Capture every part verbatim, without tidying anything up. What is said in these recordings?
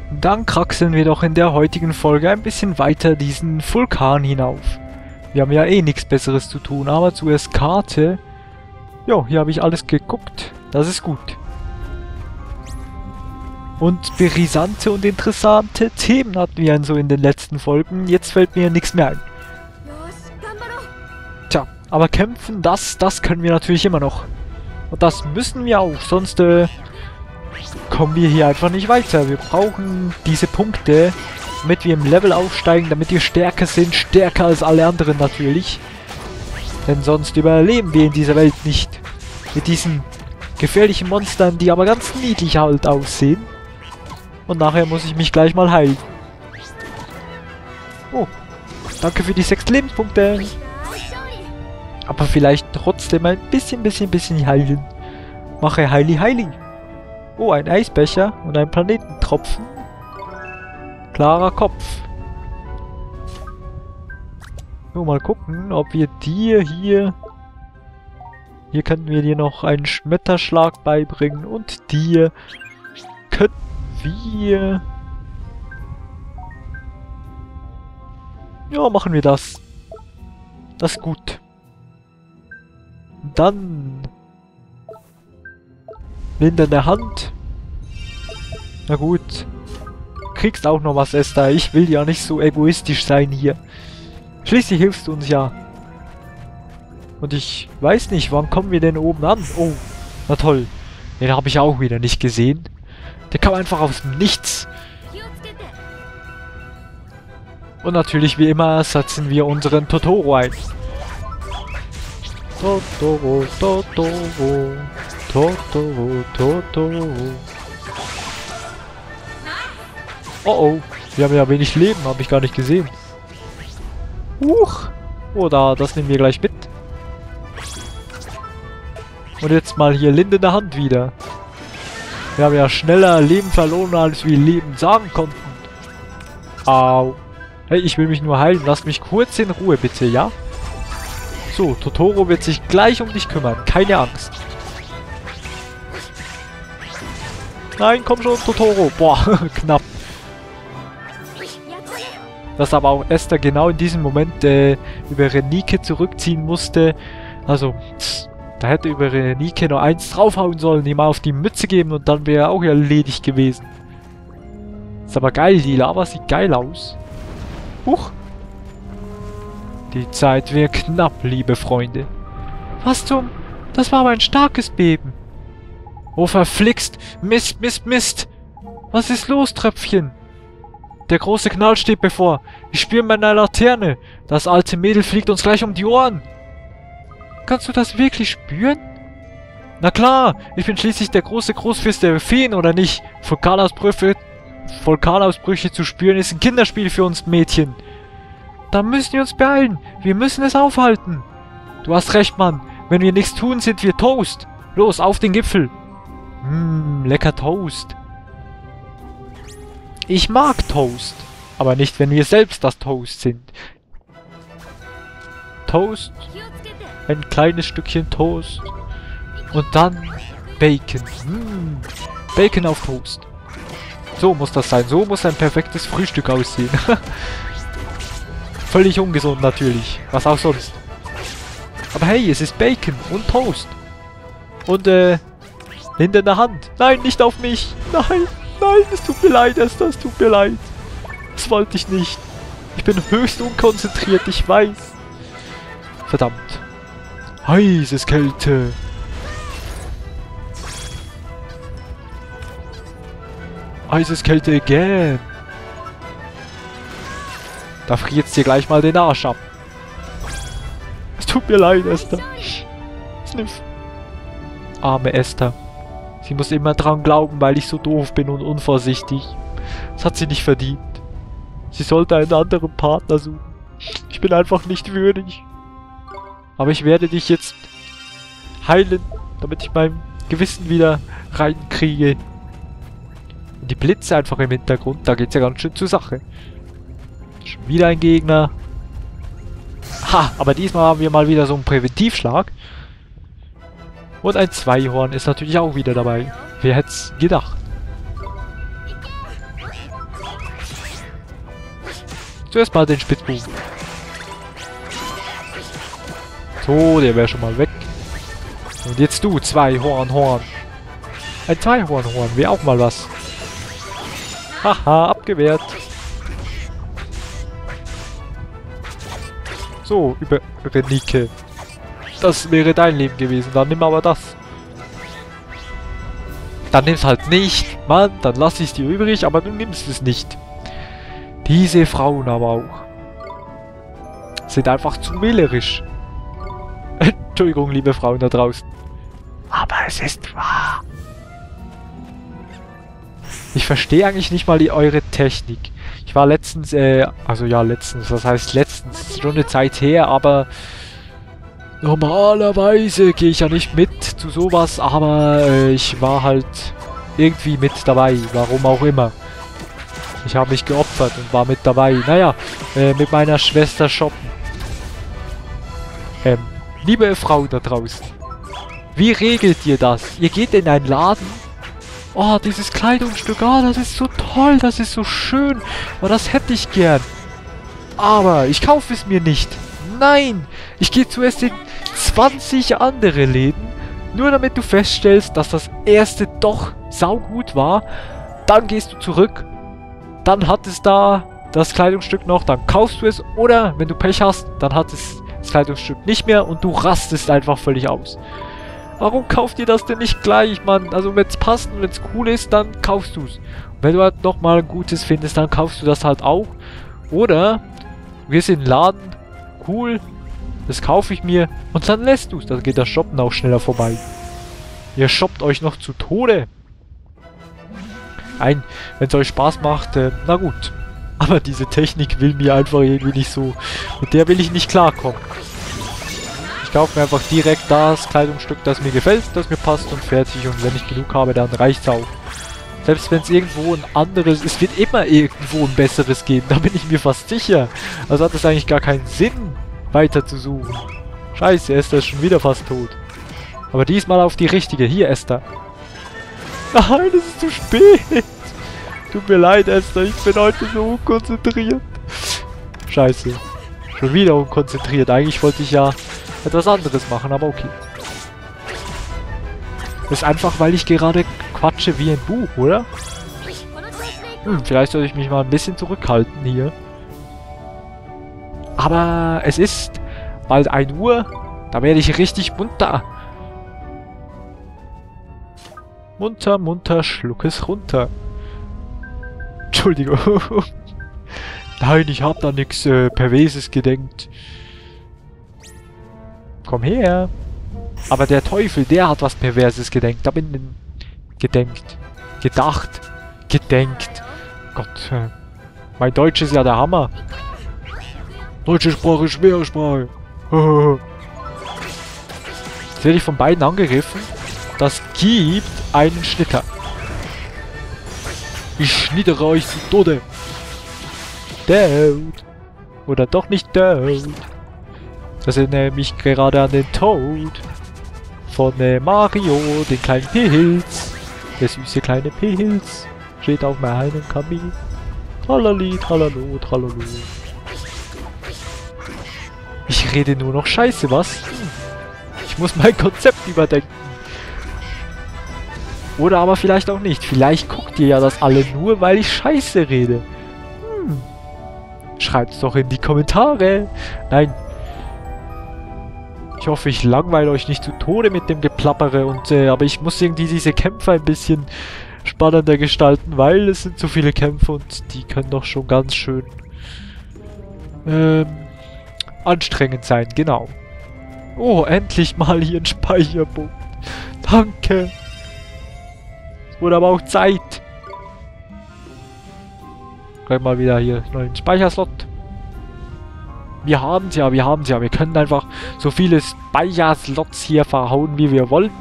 Dann kraxeln wir doch in der heutigen Folge ein bisschen weiter diesen Vulkan hinauf. Wir haben ja eh nichts Besseres zu tun, aber zuerst Karte. Jo, hier habe ich alles geguckt. Das ist gut. Und brisante und interessante Themen hatten wir so in den letzten Folgen. Jetzt fällt mir nichts mehr ein. Tja, aber kämpfen, das, das können wir natürlich immer noch. Und das müssen wir auch, sonst äh, kommen wir hier einfach nicht weiter. Wir brauchen diese Punkte, damit wir im Level aufsteigen, damit wir stärker sind, stärker als alle anderen natürlich. Denn sonst überleben wir in dieser Welt nicht. Mit diesen gefährlichen Monstern, die aber ganz niedlich halt aussehen. Und nachher muss ich mich gleich mal heilen. Oh, danke für die sechs Lebenspunkte. Aber vielleicht trotzdem ein bisschen, bisschen, bisschen heilen. Mache Heili Heili. Oh, ein Eisbecher und ein Planetentropfen. Klarer Kopf. Nur mal gucken, ob wir dir hier... Hier könnten wir dir noch einen Schmetterschlag beibringen. Und dir könnten wir... Ja, machen wir das. Das ist gut. Dann... Wind in der Hand. Na gut. Kriegst auch noch was, Esther. Ich will ja nicht so egoistisch sein hier. Schließlich hilfst du uns ja. Und ich weiß nicht, wann kommen wir denn oben an? Oh, na toll. Den habe ich auch wieder nicht gesehen. Der kam einfach aus dem Nichts. Und natürlich, wie immer, setzen wir unseren Totoro ein. Totoro, Totoro, Totoro, Totoro. Oh oh, wir haben ja wenig Leben, habe ich gar nicht gesehen. Huch! Oh, da, das nehmen wir gleich mit. Und jetzt mal hier Linde in der Hand wieder. Wir haben ja schneller Leben verloren, als wir Leben sagen konnten. Au. Hey, ich will mich nur heilen. Lass mich kurz in Ruhe, bitte, ja? So, Totoro wird sich gleich um dich kümmern. Keine Angst. Nein, komm schon, Totoro. Boah, knapp. Dass aber auch Esther genau in diesem Moment äh, über Renike zurückziehen musste. Also, tss, da hätte über Renike noch eins draufhauen sollen, ihm auf die Mütze geben und dann wäre er auch erledigt gewesen. Ist aber geil, die Lava sieht geil aus. Huch. Die Zeit wird knapp, liebe Freunde. Was zum... Das war aber ein starkes Beben. Oh, verflixt. Mist, Mist, Mist. Was ist los, Tröpfchen? Der große Knall steht bevor. Ich spüre meine Laterne. Das alte Mädel fliegt uns gleich um die Ohren. Kannst du das wirklich spüren? Na klar, ich bin schließlich der große Großfürst der Feen, oder nicht? Vulkanausbrüche, Vulkanausbrüche zu spüren ist ein Kinderspiel für uns Mädchen. Da müssen wir uns beeilen. Wir müssen es aufhalten. Du hast recht, Mann. Wenn wir nichts tun, sind wir Toast. Los, auf den Gipfel. Mmm, lecker Toast. Ich mag Toast. Aber nicht, wenn wir selbst das Toast sind. Toast. Ein kleines Stückchen Toast. Und dann Bacon. Mmh. Bacon auf Toast. So muss das sein. So muss ein perfektes Frühstück aussehen. Völlig ungesund natürlich. Was auch sonst. Aber hey, es ist Bacon und Toast. Und äh, Linde in der Hand. Nein, nicht auf mich. Nein, nein, es tut mir leid, Esther, es tut mir leid. Das wollte ich nicht. Ich bin höchst unkonzentriert, ich weiß. Verdammt. Heißes Kälte. Heißes Kälte again. Da friert's dir gleich mal den Arsch ab. Es tut mir leid, Esther. Sniff. Arme Esther. Sie muss immer dran glauben, weil ich so doof bin und unvorsichtig. Das hat sie nicht verdient. Sie sollte einen anderen Partner suchen. Ich bin einfach nicht würdig. Aber ich werde dich jetzt heilen, damit ich mein Gewissen wieder reinkriege. Und die Blitze einfach im Hintergrund, da geht's ja ganz schön zur Sache. Schon wieder ein Gegner. Ha, aber diesmal haben wir mal wieder so einen Präventivschlag. Und ein Zweihorn ist natürlich auch wieder dabei. Wer hätte es gedacht? Zuerst mal den Spitzbuben. So, der wäre schon mal weg. Und jetzt du, zwei Horn, Horn. Ein Zweihorn, Horn, wäre auch mal was. Haha, abgewehrt. So, über Renike. Das wäre dein Leben gewesen, dann nimm aber das. Dann nimm's halt nicht. Mann, dann lass ich es dir übrig, aber du nimmst es nicht. Diese Frauen aber auch. Sind einfach zu wählerisch. Entschuldigung, liebe Frauen da draußen. Aber es ist wahr. Ich verstehe eigentlich nicht mal die eure Technik. Ich war letztens, äh, also ja, letztens, was heißt letztens? Schon eine Zeit her, aber normalerweise gehe ich ja nicht mit zu sowas, aber äh, ich war halt irgendwie mit dabei, warum auch immer. Ich habe mich geopfert und war mit dabei. Naja, äh, mit meiner Schwester shoppen. Ähm, liebe Frau da draußen, wie regelt ihr das? Ihr geht in einen Laden. Oh, dieses Kleidungsstück, oh, das ist so toll, das ist so schön. Oh, das hätte ich gern. Aber ich kaufe es mir nicht. Nein, ich gehe zuerst in zwanzig andere Läden, nur damit du feststellst, dass das erste doch saugut war. Dann gehst du zurück, dann hat es da das Kleidungsstück noch, dann kaufst du es. Oder, wenn du Pech hast, dann hat es das Kleidungsstück nicht mehr und du rastest einfach völlig aus. Warum kauft ihr das denn nicht gleich, Mann? Also wenn es passt und wenn es cool ist, dann kaufst du es. Und wenn du halt nochmal ein gutes findest, dann kaufst du das halt auch. Oder du gehst in den Laden, cool, das kaufe ich mir und dann lässt du es. Dann geht das Shoppen auch schneller vorbei. Ihr shoppt euch noch zu Tode. Nein, wenn es euch Spaß macht, äh, na gut. Aber diese Technik will mir einfach irgendwie nicht so... Mit der will ich nicht klarkommen. Ich kaufe mir einfach direkt das Kleidungsstück, das mir gefällt, das mir passt und fertig. Und wenn ich genug habe, dann reicht's auch. Selbst wenn es irgendwo ein anderes... Es wird immer irgendwo ein besseres geben, da bin ich mir fast sicher. Also hat es eigentlich gar keinen Sinn, weiter zu suchen. Scheiße, Esther ist schon wieder fast tot. Aber diesmal auf die richtige. Hier, Esther. Nein, es ist zu spät. Tut mir leid, Esther, ich bin heute so unkonzentriert. Scheiße. Schon wieder unkonzentriert. Eigentlich wollte ich ja etwas anderes machen, aber okay. Das ist einfach, weil ich gerade quatsche wie ein Buch, oder? Hm, vielleicht sollte ich mich mal ein bisschen zurückhalten hier. Aber es ist bald ein Uhr. Da werde ich richtig munter. Munter, munter, schluck es runter. Entschuldigung. Nein, ich hab da nichts äh, Perverses gedenkt. Komm her. Aber der Teufel, der hat was Perverses gedenkt. Da bin ich gedenkt. Gedacht. Gedenkt. Gott. Äh, mein Deutsch ist ja der Hammer. Deutsche Sprache ist schwere Sprache. Jetzt werde ich von beiden angegriffen. Das gibt einen Schnitter. Ich schnittere euch zu Tode. Tod. Oder doch nicht Tod. Das erinnert mich gerade an den Tod von äh, Mario, den kleinen Pilz. Der süße kleine Pilz steht auf meinem Kamin. Tralali, tralalo, tralalo. Ich rede nur noch Scheiße, was? Ich muss mein Konzept überdenken. Oder aber vielleicht auch nicht. Vielleicht guckt ihr ja das alle nur, weil ich Scheiße rede. Hm. Schreibt's doch in die Kommentare. Nein. Ich hoffe, ich langweile euch nicht zu Tode mit dem Geplappere. Und, äh, aber ich muss irgendwie diese Kämpfe ein bisschen spannender gestalten, weil es sind so viele Kämpfe und die können doch schon ganz schön ähm, anstrengend sein. Genau. Oh, endlich mal hier ein Speicherpunkt. Danke. Wurde aber auch Zeit. Gleich mal wieder hier neuen Speicherslot. Wir haben es ja, wir haben es ja. Wir können einfach so viele Speicherslots hier verhauen, wie wir wollen.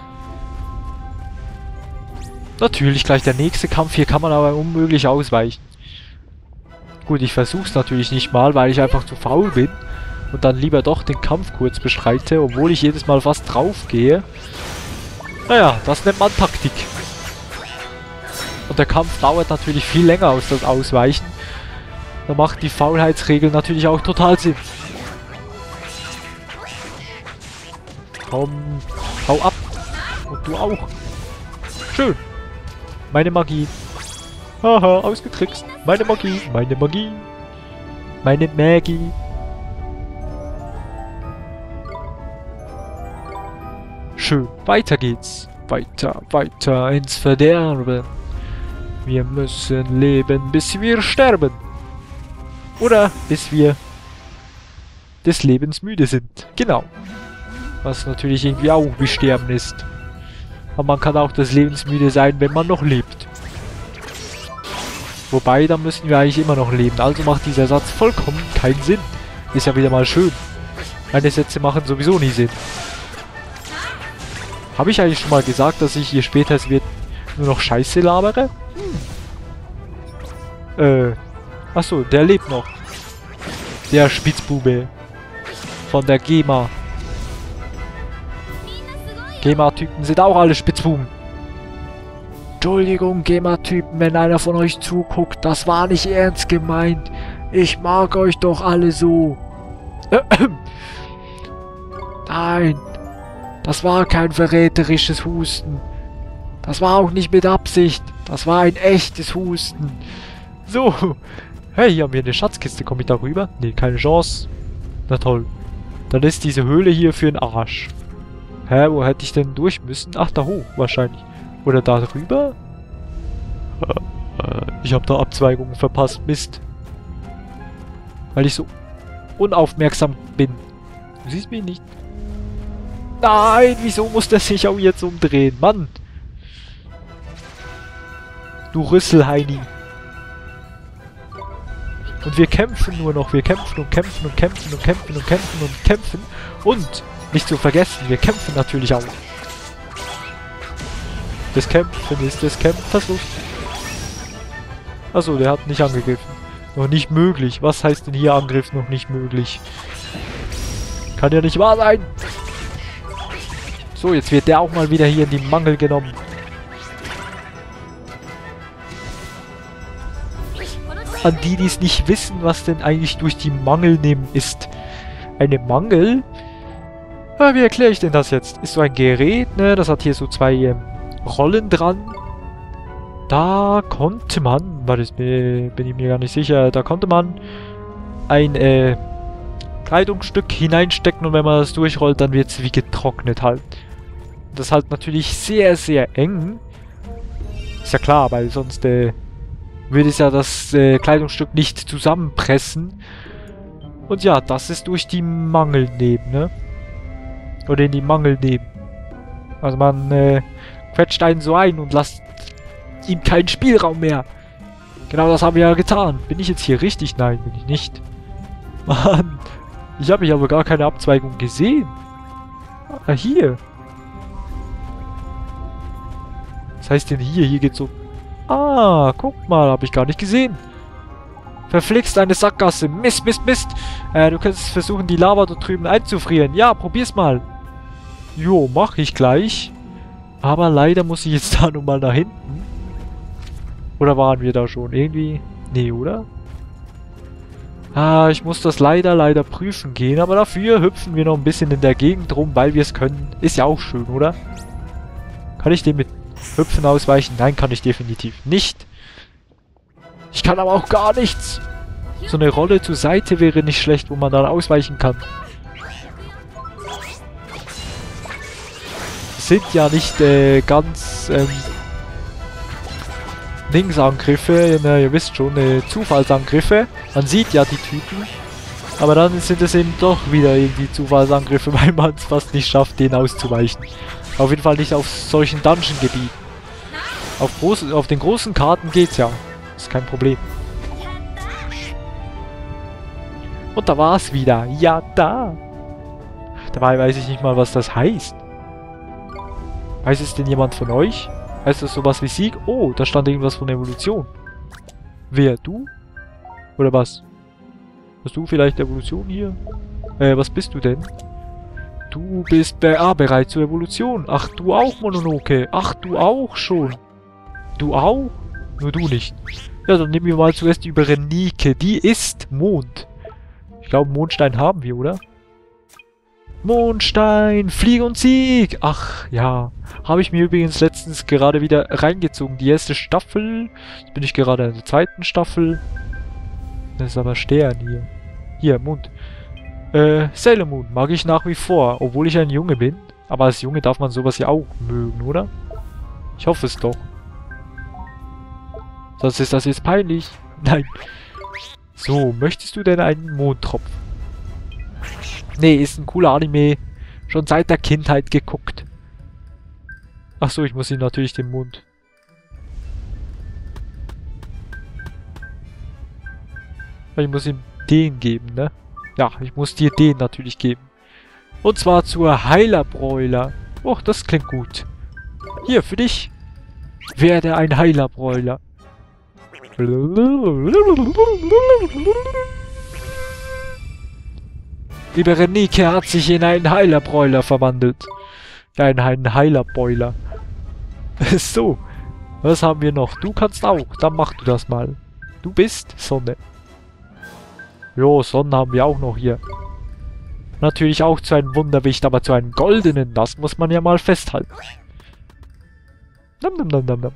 Natürlich gleich der nächste Kampf. Hier kann man aber unmöglich ausweichen. Gut, ich versuche es natürlich nicht mal, weil ich einfach zu faul bin. Und dann lieber doch den Kampf kurz bestreite, obwohl ich jedes Mal fast drauf gehe. Naja, das nennt man Taktik. Und der Kampf dauert natürlich viel länger als das Ausweichen. Da macht die Faulheitsregel natürlich auch total Sinn. Komm, hau ab. Und du auch. Schön. Meine Magie. Haha, ausgetrickst. Meine Magie, meine Magie. Meine Magie. Schön, weiter geht's. Weiter, weiter ins Verderben. Wir müssen leben, bis wir sterben. Oder bis wir des Lebens müde sind. Genau. Was natürlich irgendwie auch wie Sterben ist. Aber man kann auch des Lebens müde sein, wenn man noch lebt. Wobei, dann müssen wir eigentlich immer noch leben. Also macht dieser Satz vollkommen keinen Sinn. Ist ja wieder mal schön. Meine Sätze machen sowieso nie Sinn. Habe ich eigentlich schon mal gesagt, dass ich hier später es wird nur noch Scheiße labere? Hm. Äh. Achso, der lebt noch. Der Spitzbube. Von der GEMA. GEMA-Typen sind auch alle Spitzbuben. Entschuldigung, GEMA-Typen, wenn einer von euch zuguckt. Das war nicht ernst gemeint. Ich mag euch doch alle so. Nein. Das war kein verräterisches Husten. Das war auch nicht mit Absicht. Das war ein echtes Husten. So. Hey, hier haben wir eine Schatzkiste. Komme ich da rüber? Nee, keine Chance. Na toll. Dann ist diese Höhle hier für den Arsch. Hä, wo hätte ich denn durch müssen? Ach, da hoch wahrscheinlich. Oder da drüber? Ich habe da Abzweigungen verpasst. Mist. Weil ich so unaufmerksam bin. Du siehst mich nicht. Nein, wieso muss der sich auch jetzt umdrehen? Mann. Du Rüsselheini. Und wir kämpfen nur noch. Wir kämpfen und kämpfen und kämpfen und kämpfen und kämpfen und kämpfen. Und, nicht zu vergessen, wir kämpfen natürlich auch. Das Kämpfen ist des Kämpfers Lust. Achso, der hat nicht angegriffen. Noch nicht möglich. Was heißt denn hier Angriff noch nicht möglich? Kann ja nicht wahr sein. So, jetzt wird der auch mal wieder hier in die Mangel genommen. An die, die es nicht wissen, was denn eigentlich durch die Mangel nehmen ist. Eine Mangel? Ja, wie erkläre ich denn das jetzt? Ist so ein Gerät, ne? Das hat hier so zwei ähm, Rollen dran. Da konnte man, warte, das bin ich mir gar nicht sicher, da konnte man ein äh, Kleidungsstück hineinstecken und wenn man das durchrollt, dann wird es wie getrocknet halt. Das ist halt natürlich sehr, sehr eng. Ist ja klar, weil sonst äh, würde es ja das äh, Kleidungsstück nicht zusammenpressen. Und ja, das ist durch die Mangel nehmen, ne? Oder in die Mangel nehmen. Also man äh, quetscht einen so ein und lasst ihm keinen Spielraum mehr. Genau das haben wir ja getan. Bin ich jetzt hier richtig? Nein, bin ich nicht. Mann, ich habe hier aber gar keine Abzweigung gesehen. Ah, hier. Was heißt denn hier? Hier geht's so... Ah, guck mal, habe ich gar nicht gesehen. Verflixt eine Sackgasse. Mist, Mist, Mist. Äh, du könntest versuchen, die Lava dort drüben einzufrieren. Ja, probier's mal. Jo, mach ich gleich. Aber leider muss ich jetzt da nun mal nach hinten. Oder waren wir da schon? Irgendwie... Nee, oder? Ah, ich muss das leider, leider prüfen gehen. Aber dafür hüpfen wir noch ein bisschen in der Gegend rum, weil wir es können. Ist ja auch schön, oder? Kann ich dem mit Hüpfen ausweichen? Nein, kann ich definitiv nicht. Ich kann aber auch gar nichts. So eine Rolle zur Seite wäre nicht schlecht, wo man dann ausweichen kann. Das sind ja nicht äh, ganz ähm, Linksangriffe, na, ihr wisst schon, äh, Zufallsangriffe. Man sieht ja die Typen. Aber dann sind es eben doch wieder irgendwie Zufallsangriffe, weil man es fast nicht schafft, denen auszuweichen. Auf jeden Fall nicht auf solchen Dungeon-Gebieten. Auf, groß, auf den großen Karten geht's ja. Ist kein Problem. Und da war es wieder. Ja, da. Dabei weiß ich nicht mal, was das heißt. Weiß es denn jemand von euch? Heißt das sowas wie Sieg? Oh, da stand irgendwas von Evolution. Wer? Du? Oder was? Hast du vielleicht Evolution hier? Äh, was bist du denn? Du bist be ah, bereit zur Evolution. Ach, du auch, Mononoke. Ach, du auch schon. Du auch? Nur du nicht. Ja, dann nehmen wir mal zuerst die Berenike. Die ist Mond. Ich glaube, Mondstein haben wir, oder? Mondstein, Flieg und Sieg. Ach, ja. Habe ich mir übrigens letztens gerade wieder reingezogen. Die erste Staffel. Jetzt bin ich gerade in der zweiten Staffel. Das ist aber Stern hier. Hier, Mond. Äh, Sailor Moon mag ich nach wie vor, obwohl ich ein Junge bin. Aber als Junge darf man sowas ja auch mögen, oder? Ich hoffe es doch. Sonst ist das jetzt peinlich. Nein. So, möchtest du denn einen Mondtropf? Nee, ist ein cooler Anime. Schon seit der Kindheit geguckt. Ach so, ich muss ihm natürlich den Mond. Ich muss ihm den geben, ne? Ja, ich muss dir den natürlich geben. Und zwar zur Heilerbräuler. Och, das klingt gut. Hier, für dich. Werde ein Heilerbräuler. Die Berenike hat sich in einen Heilerbräuler verwandelt. Ja, in einen Heilerbräuler. So. Was haben wir noch? Du kannst auch. Dann mach du das mal. Du bist Sonne. Jo, Sonnen haben wir auch noch hier. Natürlich auch zu einem Wunderwicht, aber zu einem goldenen. Das muss man ja mal festhalten. Nam, nam, nam, nam, nam.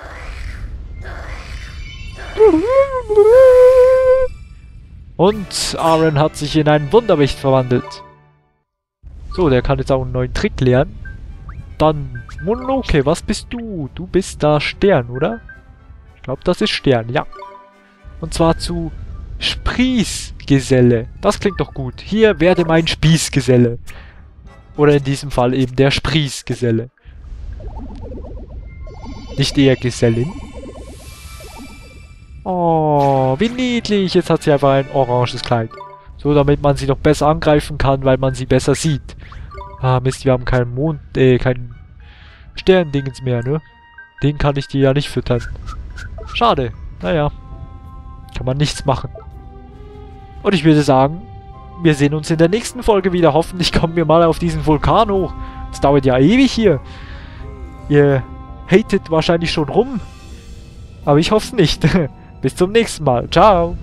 Und Aaron hat sich in einen Wunderwicht verwandelt. So, der kann jetzt auch einen neuen Trick lernen. Dann, Mononoke, was bist du? Du bist da Stern, oder? Ich glaube, das ist Stern, ja. Und zwar zu Sprießgeselle. Das klingt doch gut. Hier werde mein Spießgeselle. Oder in diesem Fall eben der Sprießgeselle. Nicht eher Gesellin. Oh, wie niedlich. Jetzt hat sie einfach ein oranges Kleid. So, damit man sie noch besser angreifen kann, weil man sie besser sieht. Ah, Mist, wir haben keinen Mond, äh, keinen Sterndingens mehr, ne? Den kann ich dir ja nicht füttern. Schade. Naja. Kann man nichts machen. Und ich würde sagen, wir sehen uns in der nächsten Folge wieder. Hoffentlich kommen wir mal auf diesen Vulkan hoch. Das dauert ja ewig hier. Ihr hatet wahrscheinlich schon rum. Aber ich hoffe es nicht. Bis zum nächsten Mal. Ciao.